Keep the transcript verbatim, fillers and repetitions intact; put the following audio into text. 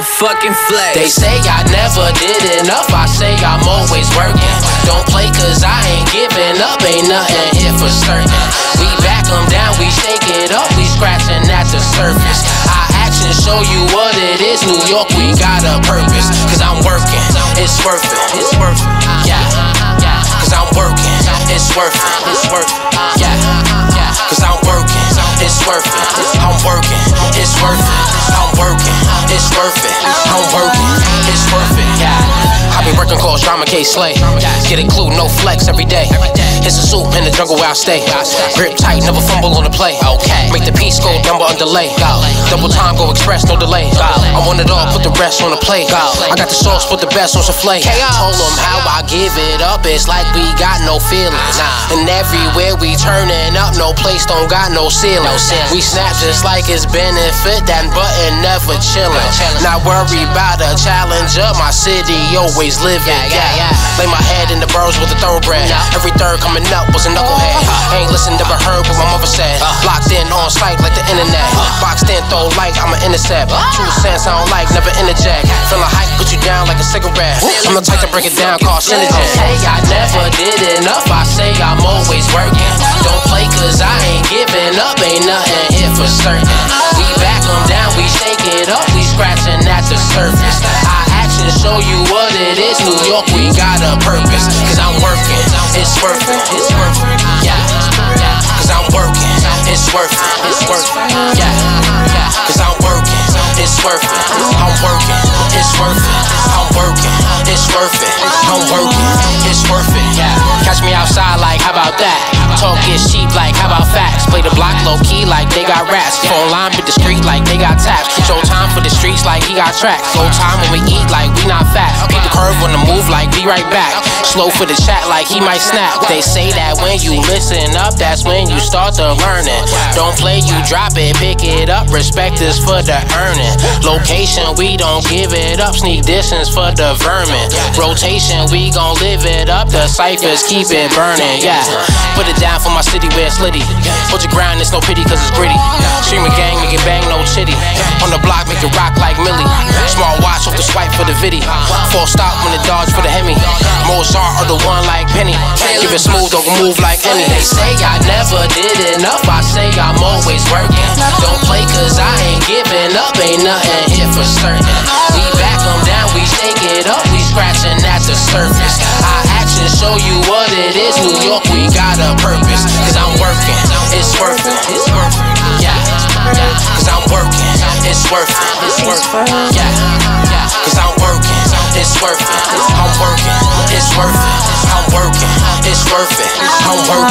motherfucking flex. They say I never did enough, I say I'm always working. Don't play cause I ain't giving up, ain't nothing here for certain. We back them down, we shake it up, we scratching at the surface. Our actions show you what it is, New York, we got a purpose. Cause I'm working, it's worth it, it's worth it, yeah. Cause I'm working, it's worth it, it's worth it, yeah. Cause I'm working, it's worth it, I'm working, it's worth it, I'm working, it's worth it, I'm working, it's worth it, yeah. I be working calls, drama case slay. Get a clue, no flex every day. It's a suit in the jungle where I stay. Grip tight, never fumble on the play. Make the piece go number on delay. Double time, go express, no delay. I want it all, put the rest on the plate. I got the sauce, put the best on souffle. Told them how I give it up, it's like we got no feelings. And everywhere we turning up, no place don't got no ceiling. We snap just like it's benefit, that button never chillin'. Not worry about a challenge up, my city always living. Yeah, lay my head in the burrows with a thoroughbred. Every third coming up was a knucklehead. Ain't listened, never heard what my mother said. Locked in on sight like the internet. Boxed in, throw like I'm an intercept. True sense, I don't like, never interject. Feel a hype, put you down like a cigarette. I'm the type to break it down, call synergy. Hey, I never did enough, I say I'm always working. Don't play cause I ain't giving up, ain't nothing here for certain. We back them down, we shake it up, we scratching at the surface. Our actions show you what it is, New York, we got a purpose. Cause I'm working, it's worth it, it's worth it, yeah. Cause I'm working, it's worth it, it's worth it, yeah. Cause I'm working, it's worth it, I'm working, it's worth it, I'm working, it's worth it, I'm working, it's worth it, yeah. Catch me outside like, how about that? Talk is cheap like, how about facts? Play the block low key like they got rats. Phone line with the street like they got taps. Show time for the streets like he got tracks. Slow time when we eat like we not fat. Keep the curve on the move like be right back. Slow for the chat like he might snap. They say that when you listen up, that's when you start to learn it. Don't play, you drop it, pick it up. Respect is for the earning. Location, we don't give it up. Sneak distance for the vermin. Rotation, we gon' live it up. The ciphers keep it burning, yeah. Put it down for my city where it's litty. Hold your ground, it's no pity cause it's gritty. Stream a gang, make it bang, no chitty. On the block, make it rock like Millie. Small watch off the swipe for the viddy. Full stop when the dodge for the Hemi. Mozart or the one like Penny. Give it smooth, don't move like any. They say I never did enough, I say I'm always working. Don't play cause I ain't giving up, ain't nothing here for certain. We back them down, we shake it up, we scratching at the surface. Our actions show you what it is, New York, we got a purpose. Cause I'm working, it's worth it, it's worth it, yeah. Cause I'm working, it's worth it, it's worth it, yeah. Cause I'm working, it's worth it, I'm working, it's worth it, I'm working, it's worth it, I'm working.